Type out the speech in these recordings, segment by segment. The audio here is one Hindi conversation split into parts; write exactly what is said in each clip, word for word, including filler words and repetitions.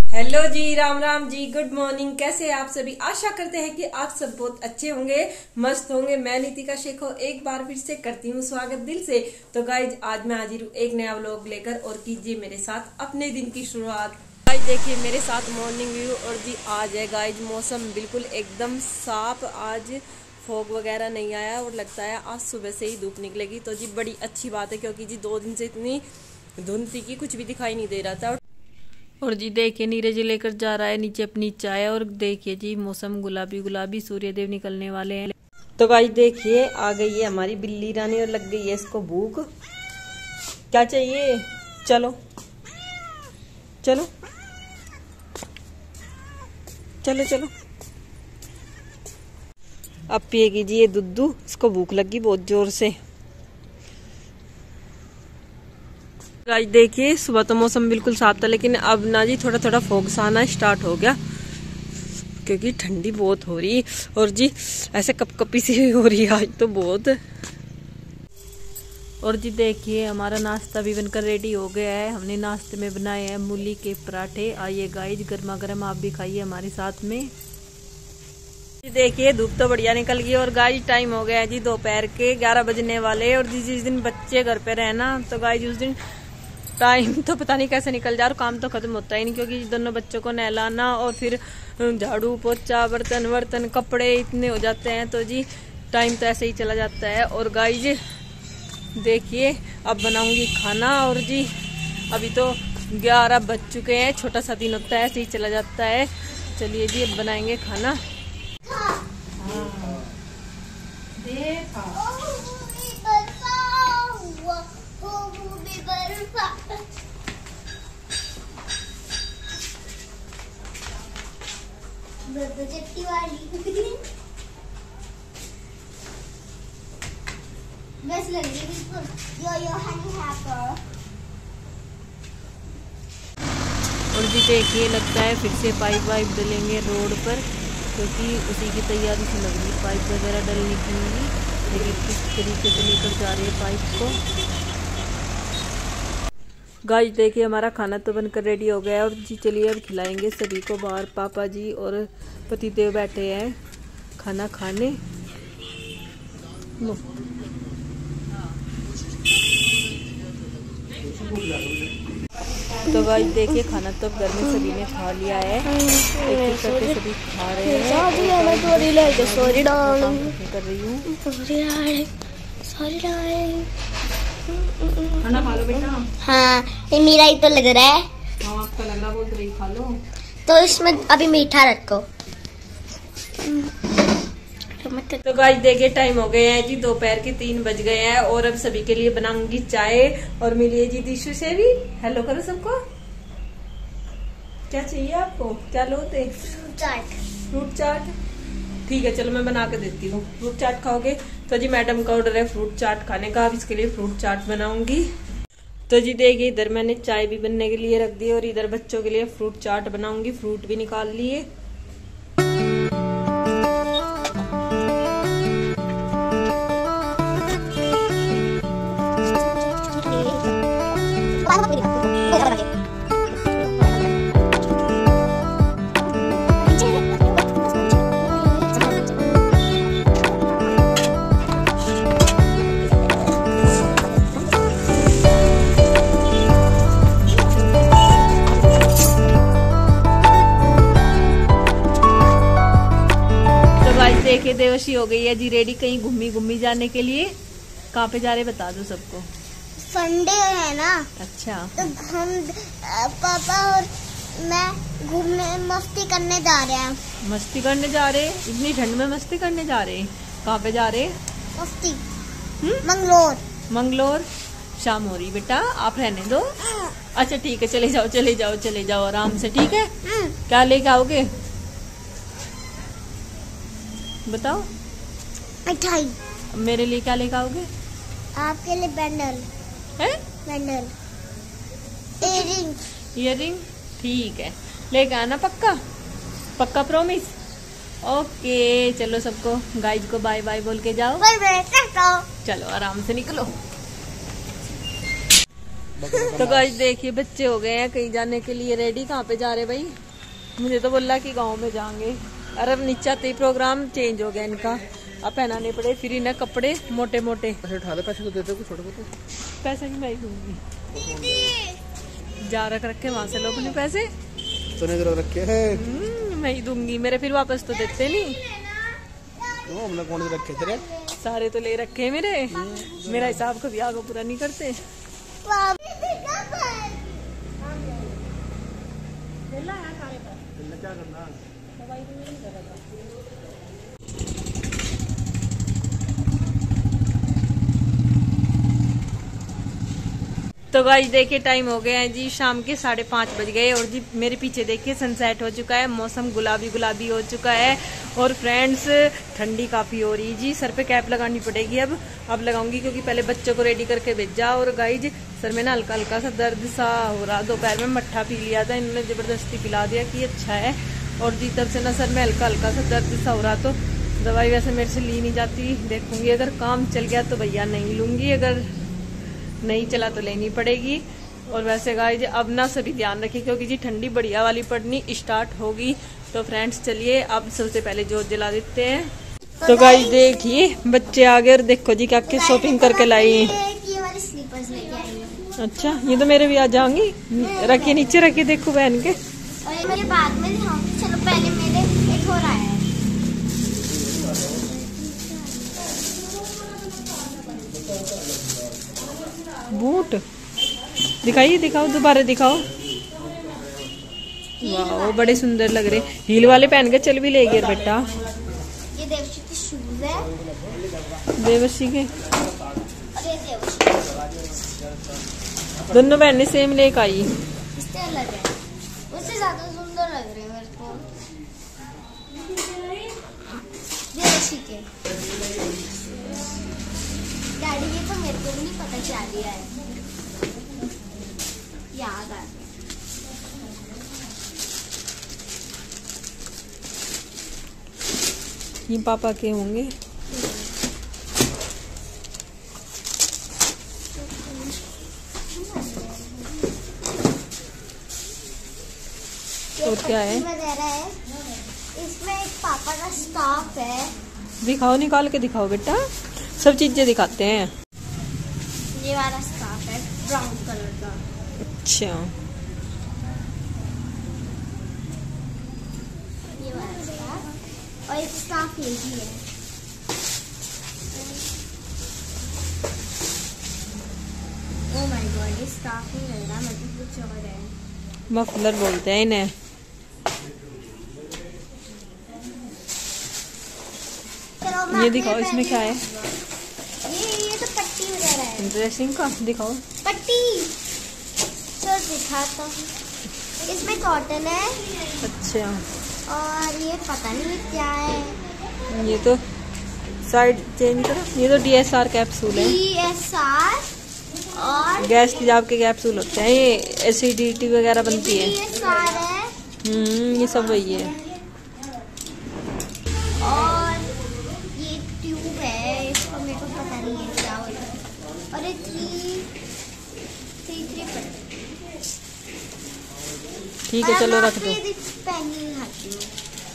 हेलो जी, राम राम जी, गुड मॉर्निंग। कैसे हैं आप सभी? आशा करते हैं कि आप सब बहुत अच्छे होंगे, मस्त होंगे। मैं नीतिका शेख एक बार फिर से करती हूँ स्वागत दिल से। तो गाइज आज मैं हाजिर हूँ एक नया व्लॉग लेकर और कीजिए मेरे साथ अपने दिन की शुरुआत। गाइज देखिए मेरे साथ मॉर्निंग व्यू। और जी आज है गाइज मौसम बिल्कुल एकदम साफ। आज फॉग वगैरह नहीं आया और लगता है आज सुबह से ही धूप निकलेगी। तो जी बड़ी अच्छी बात है क्योंकि जी दो दिन से इतनी धुंध थी कि कुछ भी दिखाई नहीं दे रहा था। और जी देखिए नीरज जी लेकर जा रहा है नीचे अपनी चाय। और देखिए जी मौसम गुलाबी गुलाबी, सूर्यदेव निकलने वाले हैं। तो भाई देखिए आ गई है हमारी बिल्ली रानी और लग गई है इसको भूख। क्या चाहिए? चलो चलो चलो चलो। अब पिएगी जी ये दूध, इसको भूख लगी बहुत जोर से। गाइस देखिए सुबह तो मौसम बिल्कुल साफ था लेकिन अब ना जी थोड़ा थोड़ा फॉग सा आना स्टार्ट हो गया क्योंकि ठंडी बहुत हो रही। और जी ऐसे कपकपी सी हो रही है आज तो बहुत। और जी देखिए हमारा नाश्ता भी बनकर रेडी हो गया है। हमने नाश्ते में बनाए हैं मूली के पराठे। आइए गाइस गर्मा गर्म आप भी खाइए हमारे साथ में। जी देखिए धूप तो बढ़िया निकल गई और गाइस टाइम हो गया है जी दोपहर के ग्यारह बजने वाले। और जी जिस दिन बच्चे घर पे रहे ना तो गाइस उस दिन टाइम तो पता नहीं कैसे निकल जा रहा, काम तो खत्म होता ही नहीं क्योंकि दोनों बच्चों को नहलाना और फिर झाड़ू पोछा बर्तन वर्तन कपड़े इतने हो जाते हैं। तो जी टाइम तो ऐसे ही चला जाता है। और गाइज देखिए अब बनाऊंगी खाना। और जी अभी तो ग्यारह बज चुके हैं, छोटा सा दिन होता है ऐसे ही चला जाता है। चलिए जी अब बनाएंगे खाना। देखा चट्टी वाली बस लग रही बिल्कुल यो यो हनी हैपर। और जी देखिए लगता है फिर से पाइप वाइप डलेंगे रोड पर क्योंकि उसी की तैयारी से लग रही पाइप वगैरह डलने की। लेकिन किस तरीके से लेकर जा रहे हैं पाइप को। गाइस देखिए हमारा खाना तो बनकर रेडी हो गया है। और जी चलिए अब खिलाएंगे सभी को। बाहर पापा जी और पतिदेव बैठे हैं खाना खाने। तो गाइस देखिए खाना तो घर में सभी ने खा लिया है, एक एक करके सभी खा रहे हैं। कर रही हूँ खाना खा लो बेटा। हाँ ये मेरा ही तो लग रहा है। हाँ आपका लग रहा बोल रही खा लो। तो इसमें अभी मीठा रखो। तो गाइस देखिए टाइम हो गए हैं जी दोपहर के तीन बज गए हैं और अब सभी के लिए बनाऊंगी चाय। और मिलिए जी दिशु से भी हेलो करो सबको। क्या चाहिए आपको? क्या लोते? फ्रूट चाट। फ्रूट चाट ठीक है चलो मैं बना के देती हूँ। फ्रूट चाट खाओगे? तो जी मैडम का ऑर्डर है फ्रूट चाट खाने का। अब इसके लिए फ्रूट चाट बनाऊंगी। तो जी देखिए इधर मैंने चाय भी बनने के लिए रख दी और इधर बच्चों के लिए फ्रूट चाट बनाऊंगी। फ्रूट भी निकाल लिए। देखिए देवशी हो गई है जी रेडी कहीं घूमी घूमी जाने के लिए। कहाँ पे जा रहे बता दो सबको। संडे है ना। अच्छा तो हम पापा और मैं घूमने मस्ती करने जा रहे हैं। मस्ती करने जा रहे? इतनी ठंड में मस्ती करने जा रहे? कहाँ पे जा रहे? मस्ती मंगलोर। मंगलोर शाम हो रही बेटा आप रहने दो। अच्छा ठीक है चले जाओ चले जाओ चले जाओ आराम से। ठीक है क्या लेके आओगे बताओ? मिठाई। मेरे लिए क्या लेकर आओगे? आपके लिए बैंडल है? बैंडल इयररिंग। इयररिंग ठीक है लेके आना पक्का पक्का प्रॉमिस। ओके चलो सबको गाइज को बाय बाय बोल के जाओ। Bye bye. चलो आराम से निकलो। तो गाइस देखिए बच्चे हो गए हैं कहीं जाने के लिए रेडी। कहाँ पे जा रहे भाई? मुझे तो बोला कि गांव में जाएंगे। अरे अब नीचे आते ही प्रोग्राम चेंज हो गया इनका। अब पहनाने पड़े फिर इन्हें कपड़े मोटे मोटे। पैसे तो देते छोटे छोटे पैसे भी मैं ही दूंगी। जा रख रखे वहाँ से लोग ने पैसे तो नहीं रखे हैं। मैं ही दूंगी। मेरे फिर वापस तो देते नहीं। तो हमने कौन से रखे तेरे? सारे तो ले रखे हैं मेरे। मेरा हिसाब कभी आगे पूरा नहीं करते। क्या करना? तो गाइस देखिए टाइम हो गया है जी शाम के साढ़े पाँच बज गए और जी मेरे पीछे देखिए सनसेट हो चुका है। मौसम गुलाबी गुलाबी हो चुका है और फ्रेंड्स ठंडी काफी हो रही है जी। सर पे कैप लगानी पड़ेगी अब अब लगाऊंगी क्योंकि पहले बच्चों को रेडी करके भेजा। और गाइस सर में ना हल्का हल्का सा दर्द सा हो रहा। दोपहर में मट्ठा पी लिया था, इन्होंने जबरदस्ती पिला दिया कि अच्छा है। और जी तब से ना सर में हल्का हल्का सा दर्द सा हो रहा। तो दवाई वैसे मेरे से ली नहीं जाती। देखूंगी अगर काम चल गया तो भैया नहीं लूंगी, अगर नहीं चला तो लेनी पड़ेगी। और वैसे गाइस अब ना सभी ध्यान रखिए क्योंकि जी ठंडी बढ़िया वाली पड़नी स्टार्ट होगी। तो फ्रेंड्स चलिए अब सबसे पहले जोत जला देते हैं। तो गाइस देखिए बच्चे आ गए और देखो जी क्या क्या शॉपिंग करके लाई है। अच्छा ये तो मेरे भी आ जाऊंगी। रखिए नीचे रखिए देखो बहन के। और मेरे बाद में दिखाऊंगी। चलो पहले मेरे एक हो रहा है। बूट दिखाइए, दिखाओ दोबारा दिखाओ। वाह बड़े सुंदर लग रहे। हील वाले पहन के चल भी लेगी यार बेटा। ये देवशी के शूज है। देवशी के और ये देवशी दोनों बहने सेम लेके आई। इससे अलग है, उससे ज्यादा सुंदर लग रहे हैं मेरे को। देवशी के डैडी ये तो मेरे को भी नहीं पता क्या लिया है। याद आ ये पापा के होंगे। और क्या है वगैरह है। इसमें एक पापा का स्कार्फ है। दिखाओ, निकाल के दिखाओ बेटा, सब चीजें दिखाते हैं। ये वाला स्कार्फ है ब्राउन कलर का। अच्छा ये वाला स्कार्फ और एक स्कार्फ ये भी है। ओह माय गॉड ये स्कार्फ नहीं लग रहा, मतलब कुछ और है। मफलर बोलते हैं इन्हें। ये दिखाओ इसमें क्या है। ये ये तो पट्टी वगैरह है। ड्रेसिंग का दिखाओ। पट्टी तो दिखाता हूँ। इसमें कॉटन है। अच्छा और ये पता नहीं क्या है। ये तो साइड चेंज करो। ये तो डी एस आर कैप्सूल है। डी एस आर और गैस तेजाब के कैप्सूल होते हैं। ये एसिडिटी वगैरह बनती है। डी एस आर है। हम्म ये सब वही है। और ये ट्यूब है, इसको मेरे को पता नहीं है क्या होता है। और ये थ्री थ्री थ्री पट्टी। ठीक है चलो रख दो। पहनी खाती हूँ।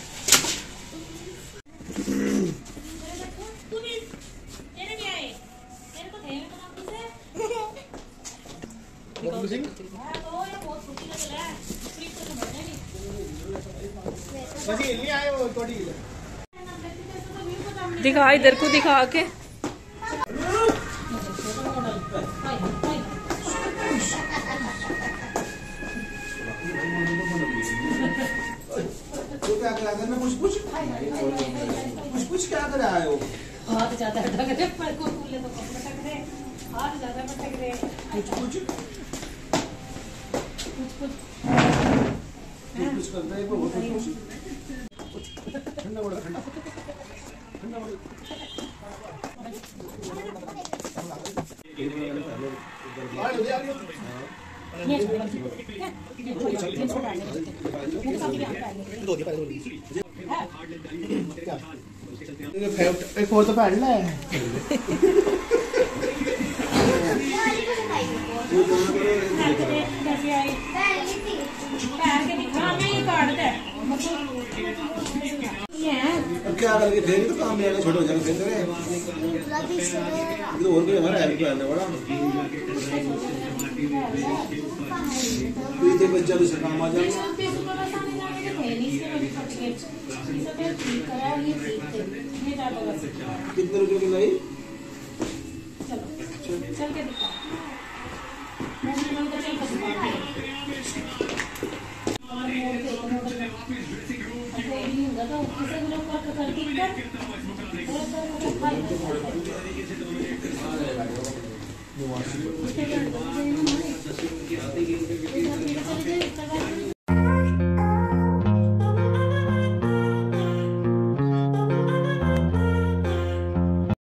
दिखा इधर को दिखा के। तो क्या करा करना कुछ कुछ कुछ कुछ क्या कर रहा है वो? हाथ ज्यादा अटक रहे, पर को फूले तो कम अटक रहे, हाथ ज्यादा अटक रहे। कुछ कुछ कुछ कुछ कुछ करता है वो कुछ ठंडा बड़ा ठंडा ठंडा बड़ा एक और तो पहन ले। कैसे आई पहली थी पैर के दिखा मैं ये काट दे ये है अब क्या करेंगे फिर तो काम में आएगा छोटे हो जाएगा फिर तेरे लगी से तो और कोई हमारा हेल्प करने वाला तो ये बच्चा दूसरा काम आ जाएगा कितने रुपए की लाई चलो चल के दिखा मैं मन को चल के दिखा और मोड़ के मोड़ के ऐसे ही होगा तो किसी भी लोग का करके इधर और तो खाई